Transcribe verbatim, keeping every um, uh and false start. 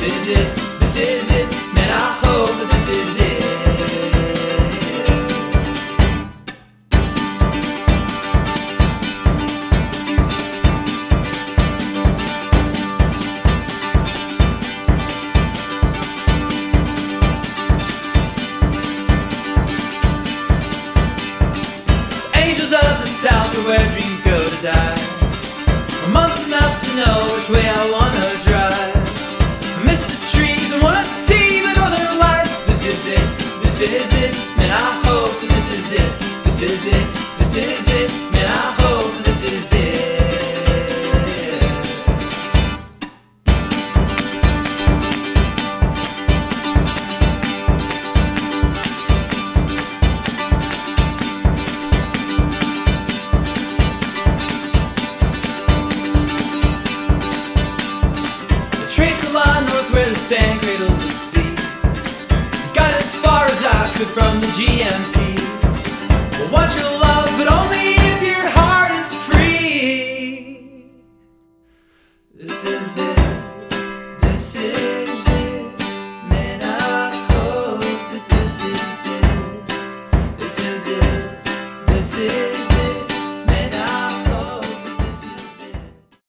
is it, this is it, man, I hope that this is it. Angels of the South are where dreams go to die. A month's enough to know which way I wanna drive. I miss the trees and wanna see the northern lights. This is it, this is it, man, I hope that this is it. This is it, this is it, man, I hope that this is it. Where the sand cradles the sea, got as far as I could from the G M P. I want your love, but only if your heart is free. This is it, this is it, man, I hope that this is it. This is it, this is it.